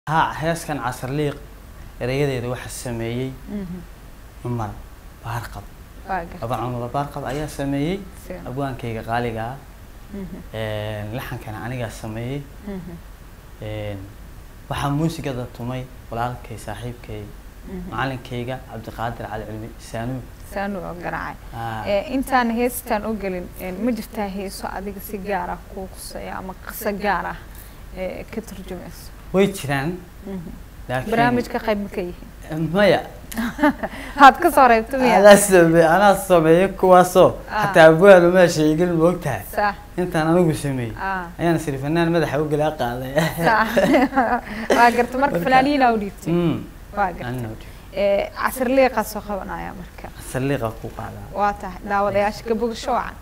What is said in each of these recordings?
ها هيس كان عصر ليق رياضي واحد سميي عمر بارقب طبعا عمر بارقب أيها سميي أبوان كي غاليقة لحن كان عنيقة سميي waxaa muusikada tumay walaalkay saaxiibkay macallinkayga Cabdiqaadir Cali Cilmi saanu garaacay intaan heestan u galin ma jirtaa heeso adiga si gaar ah ku qosaya ama qisa gaar ah ka turjumayso way jiraan laakiin barnaamijka qayb ka yihiin maya had ka soo reebtay ana sameeyay kuwaaso hatta abwaal ma sheegin moogtahay intaan anigu sameeyay ayaan sir fanaan madaxa u galaa qaaday waa garto marka fanaaniin aw dhigtay waa garto casr liiqa soo qabanaya marka casr liiqa ku qaada waa tahay daawadayaasha ka bogsho wacan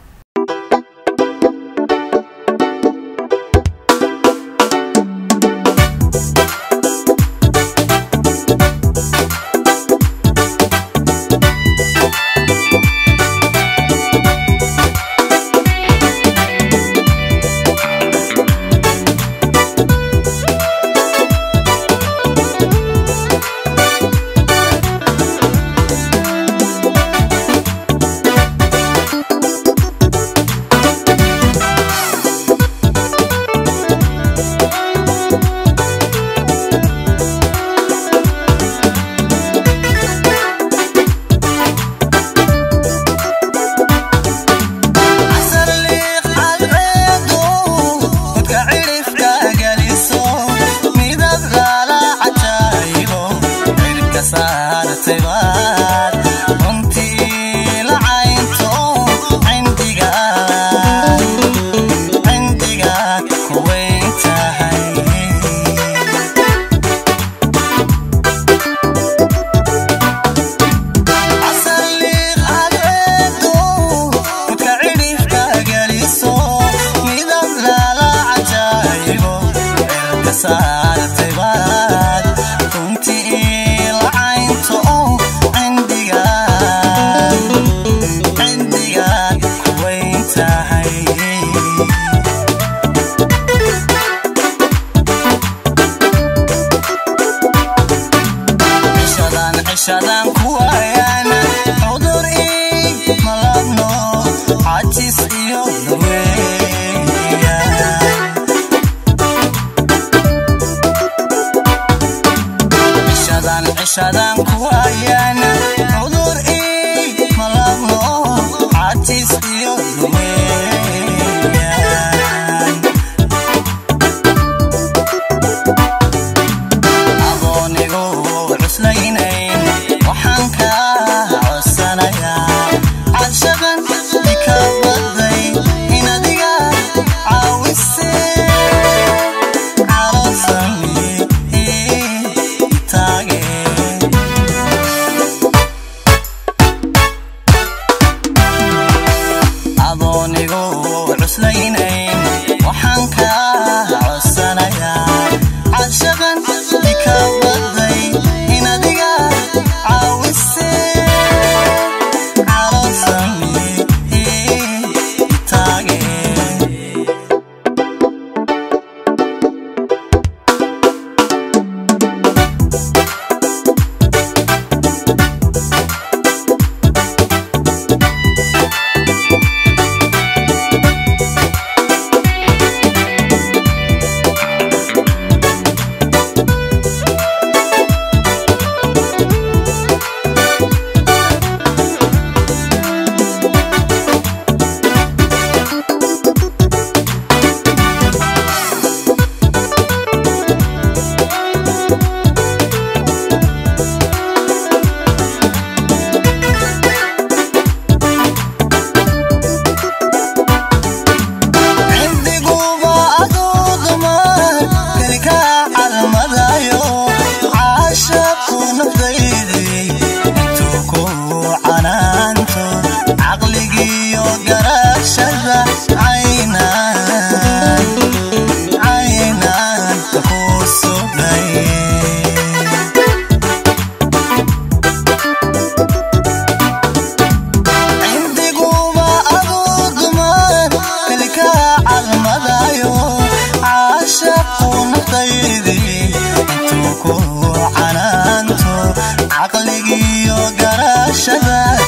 عقلي وقراشة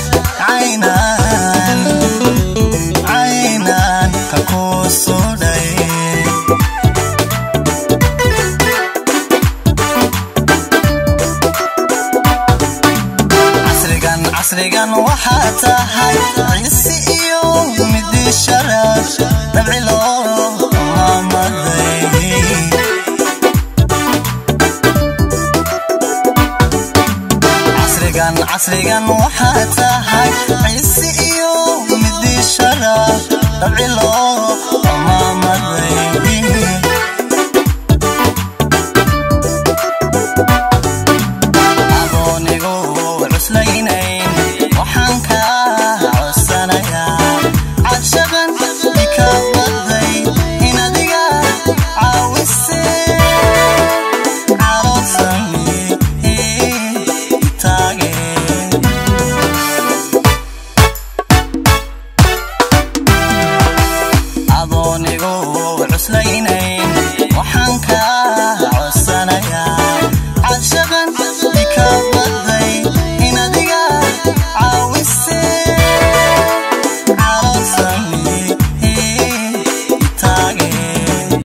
عينان ككوسو داي عصريقان وحاتا هاي عيسي يوم مدي الشرف دبعي لو ماما داي عصريقان وحاتا هاي عيسي يوم مدي الشرف دبعي لو